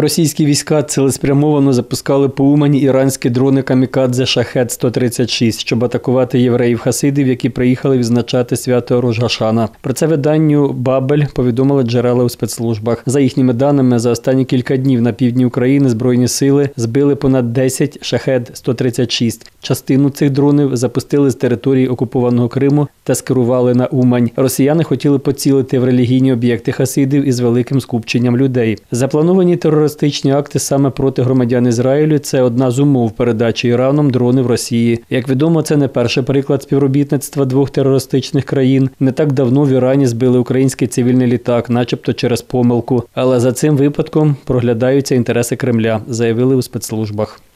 Російські війська цілеспрямовано запускали по Умані іранські дрони «Камікадзе» «Шахед-136», щоб атакувати євреїв-хасидів, які приїхали відзначати свято Рош-га-Шана. Про це виданню «Бабель» повідомили джерела у спецслужбах. За їхніми даними, за останні кілька днів на півдні України Збройні сили збили понад 10 «Шахед-136». Частину цих дронів запустили з території окупованого Криму та скерували на Умань. Росіяни хотіли поцілити в релігійні об'єкти хасидів із великим скупченням людей. Заплановані терористичні акти саме проти громадян Ізраїлю – це одна з умов передачі Іраном дронів Росії. Як відомо, це не перший приклад співробітництва двох терористичних країн. Не так давно в Ірані збили український цивільний літак, начебто через помилку. Але за цим випадком проглядаються інтереси Кремля, заявили у спецслужбах.